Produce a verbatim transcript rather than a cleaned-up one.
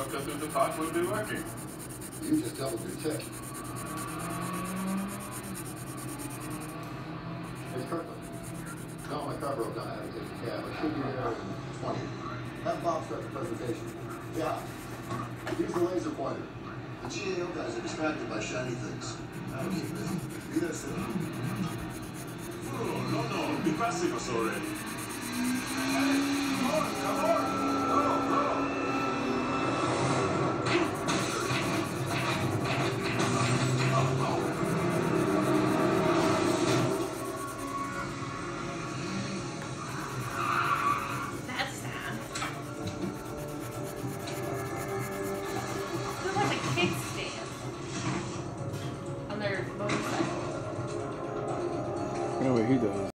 shortcut through the park will be working. You just doubled your tip. Hey, Kirkland. No, my car broke down. I had to take a cab. I should be there in twenty. Have Bob start the presentation. Yeah. Use the laser pointer. The G A O guys are distracted by shiny things. I'll keep busy. Be there soon. Oh, no, no. Be passive us already. Hey, come on, come on. Go, go. That's sad. Who has a kickstand on their motorcycle? I know what he does.